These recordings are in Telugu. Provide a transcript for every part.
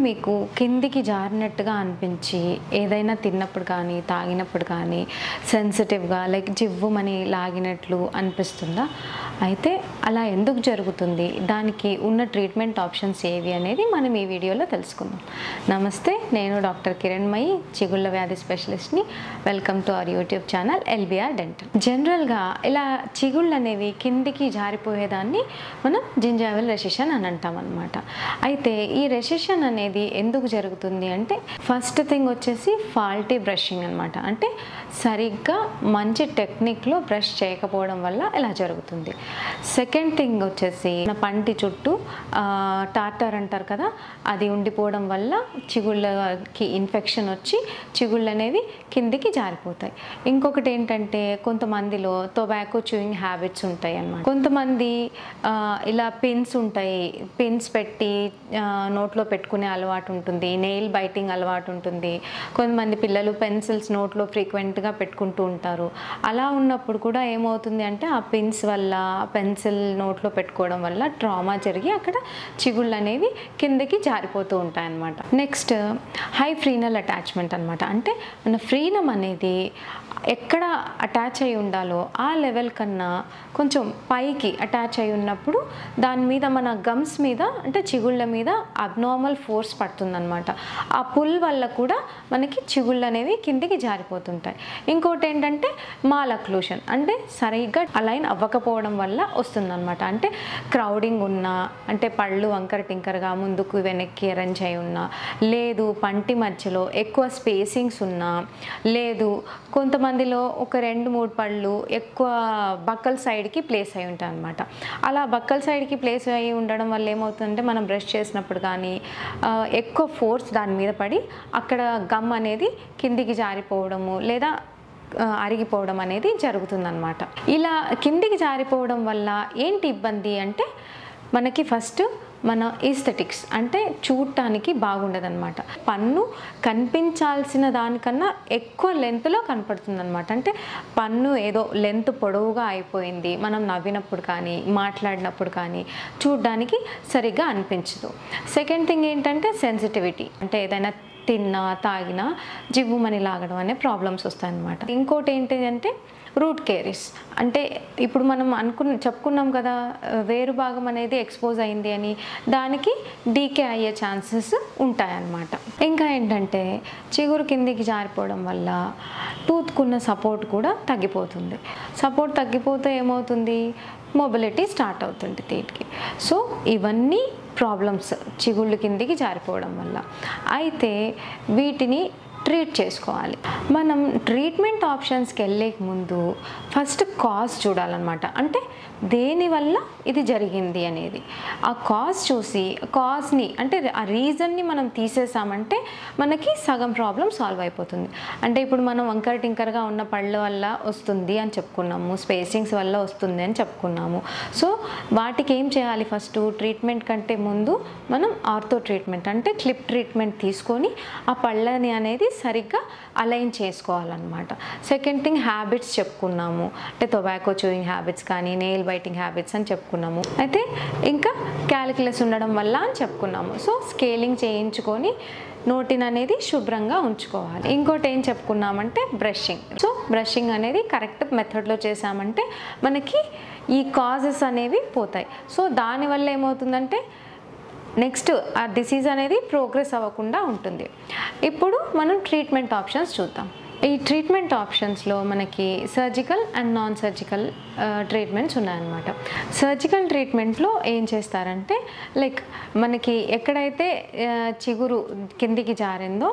మీకు కిందికి జారినట్టుగా అనిపించి ఏదైనా తిన్నప్పుడు కానీ తాగినప్పుడు కానీ సెన్సిటివ్గా లైక్ జివ్వుమని లాగినట్లు అనిపిస్తుందా? అయితే అలా ఎందుకు జరుగుతుంది, దానికి ఉన్న ట్రీట్మెంట్ ఆప్షన్స్ ఏవి అనేది మనం ఈ వీడియోలో తెలుసుకుందాం. నమస్తే, నేను డాక్టర్ కిరణ్మయి, చిగుళ్ళ వ్యాధి స్పెషలిస్ట్ని. Welcome to our YouTube channel LBR dental. జనరల్గా ఇలా చిగుళ్ళు అనేవి కిందికి జారిపోయేదాన్ని మనం జింజావల్ రెసిషన్ అని అంటాం అన్నమాట. అయితే ఈ రెసిషన్ అనేది ఎందుకు జరుగుతుంది అంటే, ఫస్ట్ థింగ్ వచ్చేసి ఫాల్టీ బ్రషింగ్ అనమాట. అంటే సరిగ్గా మంచి టెక్నిక్లో బ్రష్ చేయకపోవడం వల్ల ఇలా జరుగుతుంది. సెకండ్ థింగ్ వచ్చేసి మన పంటి చుట్టూ టార్టర్ అంటారు కదా, అది ఉండిపోవడం వల్ల చిగుళ్ళకి ఇన్ఫెక్షన్ వచ్చి చిగుళ్ళు అనేవి కిందికి జారిపోతాయి. ఇంకొకటి ఏంటంటే, కొంతమందిలో టొబాకో చూయింగ్ హ్యాబిట్స్ ఉంటాయి అన్నమాట. కొంతమంది ఇలా పిన్స్ ఉంటాయి, పిన్స్ పెట్టి నోట్లో పెట్టుకునే అలవాటు ఉంటుంది, నెయిల్ బైటింగ్ అలవాటు ఉంటుంది. కొంతమంది పిల్లలు పెన్సిల్స్ నోట్లో ఫ్రీక్వెంట్గా పెట్టుకుంటూ ఉంటారు. అలా ఉన్నప్పుడు కూడా ఏమవుతుంది అంటే, ఆ పిన్స్ వల్ల, పెన్సిల్ నోట్లో పెట్టుకోవడం వల్ల ట్రామా జరిగి అక్కడ చిగుళ్ళు అనేవి కిందకి జారిపోతూ ఉంటాయి అన్నమాట. నెక్స్ట్ హై ఫ్రీనల్ అటాచ్మెంట్ అనమాట. అంటే మన ఫ్రీనమ్ అనేది ఎక్కడ అటాచ్ అయి ఉండాలో ఆ లెవెల్ కన్నా కొంచెం పైకి అటాచ్ అయి ఉన్నప్పుడు దాని మీద మన గమ్స్ మీద, అంటే చిగుళ్ళ మీద అబ్నార్మల్ ఫోర్స్ పడుతుందన్నమాట. ఆ పుల్ వల్ల కూడా మనకి చిగుళ్ళు అనేవి కిందికి జారిపోతుంటాయి. ఇంకోటి ఏంటంటే మాల్ అక్లూషన్, అంటే సరిగ్గా అలైన్ అవ్వకపోవడం వల్ల వస్తుందన్నమాట. అంటే క్రౌడింగ్ ఉన్నా, అంటే పళ్ళు వంకర టింకరగా ముందుకు వెనక్కి అరేంజ్ అయి ఉన్నా, లేదు పంటి మధ్యలో ఎక్కువ స్పేసింగ్స్ ఉన్నా, లేదు కొంతమందిలో ఒక 2-3 పళ్ళు ఎక్కువ బక్కల్ సైడ్కి ప్లేస్ అయి ఉంటాయి అన్నమాట. అలా బక్కల్ సైడ్కి ప్లేస్ అయి ఉండడం వల్ల ఏమవుతుందంటే, మనం బ్రష్ చేసినప్పుడు కానీ ఎక్కువ ఫోర్స్ దాని మీద పడి అక్కడ గమ్ అనేది కిందికి జారిపోవడము లేదా అరిగిపోవడం అనేది జరుగుతుందన్నమాట. ఇలా కిందికి జారిపోవడం వల్ల ఏంటి ఇబ్బంది అంటే, మనకి ఫస్ట్ మన ఈస్థెటిక్స్ అంటే చూడటానికి బాగుండదన్నమాట. పన్ను కనిపించాల్సిన దానికన్నా ఎక్కువ లెంత్లో కనపడుతుంది అనమాట. అంటే పన్ను ఏదో లెంత్ పొడవుగా అయిపోయింది, మనం నవ్వినప్పుడు కానీ మాట్లాడినప్పుడు కానీ చూడడానికి సరిగ్గా అనిపించదు. సెకండ్ థింగ్ ఏంటంటే సెన్సిటివిటీ, అంటే ఏదైనా తిన్నా తాగినా జివ్వుమని లాగడం అనే ప్రాబ్లమ్స్ వస్తాయన్నమాట. ఇంకోటి ఏంటి అంటే రూట్ కేరీస్, అంటే ఇప్పుడు మనం చెప్పుకున్నాం కదా, వేరు భాగం అనేది ఎక్స్పోజ్ అయింది అని, దానికి డీకే అయ్యే ఛాన్సెస్ ఉంటాయన్నమాట. ఇంకా ఏంటంటే చిగురు కిందికి జారిపోవడం వల్ల టూత్కున్న సపోర్ట్ కూడా తగ్గిపోతుంది. సపోర్ట్ తగ్గిపోతే ఏమవుతుంది, మొబిలిటీ స్టార్ట్ అవుతుంది టీత్కి. సో ఇవన్నీ ప్రాబ్లమ్స్ చిగుళ్ళు కిందికి జారిపోవడం వల్ల. అయితే వీటిని ట్రీట్ చేసుకోవాలి. మనం ట్రీట్మెంట్ ఆప్షన్స్కి వెళ్ళే ముందు ఫస్ట్ కాజ్ చూడాలన్నమాట. అంటే దేనివల్ల ఇది జరిగింది అనేది ఆ కాజ్ చూసి, కాజ్ని అంటే ఆ రీజన్ని మనం తీసేసామంటే మనకి సగం ప్రాబ్లం సాల్వ్ అయిపోతుంది. అంటే ఇప్పుడు మనం వంకర టింకరగా ఉన్న పళ్ళ వల్ల వస్తుంది అని చెప్పుకున్నాము, స్పేసింగ్స్ వల్ల వస్తుంది అని చెప్పుకున్నాము. సో వాటికి ఏం చేయాలి, ఫస్ట్ ట్రీట్మెంట్ కంటే ముందు మనం ఆర్థో ట్రీట్మెంట్ అంటే క్లిప్ ట్రీట్మెంట్ తీసుకొని ఆ పళ్ళని అనేది సరిగ్గా అలైన్ చేసుకోవాలన్నమాట. సెకండ్ థింగ్ హ్యాబిట్స్ చెప్పుకున్నాము, అంటే టొబాకో చూయింగ్ హ్యాబిట్స్ కానీ నెయిల్ బైటింగ్ హ్యాబిట్స్ అని చెప్పుకున్నాము. అయితే ఇంకా క్యాలిక్యులస్ ఉండడం వల్ల అని చెప్పుకున్నాము. సో స్కేలింగ్ చేయించుకొని నోటిని అనేది శుభ్రంగా ఉంచుకోవాలి. ఇంకోటి ఏం చెప్పుకున్నామంటే బ్రషింగ్. సో బ్రషింగ్ అనేది కరెక్ట్ మెథడ్లో చేసామంటే మనకి ఈ కాజెస్ అనేవి పోతాయి. సో దానివల్ల ఏమవుతుందంటే నెక్స్ట్ ఆ డిసీజ్ అనేది ప్రోగ్రెస్ అవ్వకుండా ఉంటుంది. ఇప్పుడు మనం ట్రీట్మెంట్ ఆప్షన్స్ చూద్దాం. ఈ ట్రీట్మెంట్ ఆప్షన్స్లో మనకి surgical and non surgical treatments ఉన్నాయన్నమాట. సర్జికల్ ట్రీట్మెంట్లో ఏం చేస్తారంటే, లైక్ మనకి ఎక్కడైతే చిగురు కిందికి జారిందో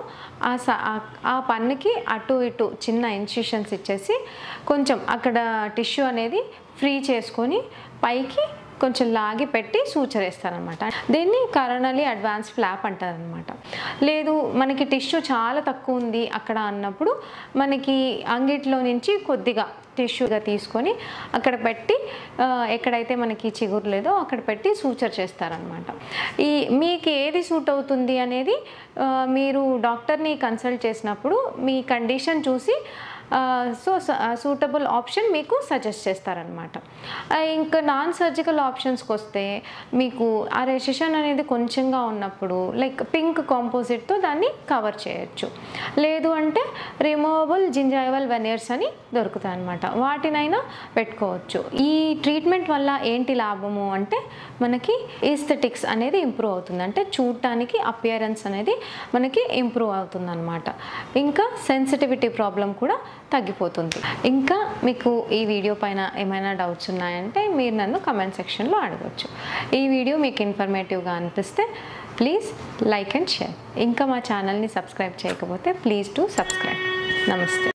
ఆ పన్నుకి అటు ఇటు చిన్న ఇన్సిషన్స్ ఇచ్చేసి కొంచెం అక్కడ టిష్యూ అనేది ఫ్రీ చేసుకొని పైకి కొంచెం లాగి పెట్టి సూచరేస్తారనమాట. దీన్ని కరోనరీ అడ్వాన్స్ ఫ్లాప్ అంటారనమాట. లేదు మనకి టిష్యూ చాలా తక్కువ ఉంది అక్కడ అన్నప్పుడు మనకి అంగిట్లో నుంచి కొద్దిగా టిష్యూగా తీసుకొని అక్కడ పెట్టి ఎక్కడైతే మనకి చిగురు లేదో అక్కడ పెట్టి సూచర్ చేస్తారనమాట. మీకు ఏది సూట్ అవుతుంది అనేది మీరు డాక్టర్ని కన్సల్ట్ చేసినప్పుడు మీ కండిషన్ చూసి సో సూటబుల్ ఆప్షన్ మీకు సజెస్ట్ చేస్తారనమాట. ఇంకా నాన్ సర్జికల్ ఆప్షన్స్కి వస్తే మీకు ఆ రెసిషన్ అనేది కొంచెంగా ఉన్నప్పుడు లైక్ పింక్ కాంపోజిట్తో దాన్ని కవర్ చేయొచ్చు. లేదు అంటే రిమూవబుల్ జింజైవల్ వెనియర్స్ అని దొరుకుతాయి అనమాట, వాటినైనా పెట్టుకోవచ్చు. ఈ ట్రీట్మెంట్ వల్ల ఏంటి లాభము అంటే మనకి ఈస్థెటిక్స్ అనేది ఇంప్రూవ్ అవుతుంది, అంటే చూడటానికి అపియరెన్స్ అనేది మనకి ఇంప్రూవ్ అవుతుంది అనమాట. ఇంకా సెన్సిటివిటీ ప్రాబ్లం కూడా తగ్గిపోతుంది. ఇంకా మీకు ఈ వీడియో పైన ఏమైనా డౌట్స్ ఉన్నాయంటే మీరు నన్ను కమెంట్ సెక్షన్లో అడగవచ్చు. ఈ వీడియో మీకు ఇన్ఫర్మేటివ్గా అనిపిస్తే ప్లీజ్ లైక్ అండ్ షేర్. ఇంకా మా ఛానల్ని సబ్స్క్రైబ్ చేయకపోతే ప్లీజ్ టు సబ్స్క్రైబ్. నమస్తే.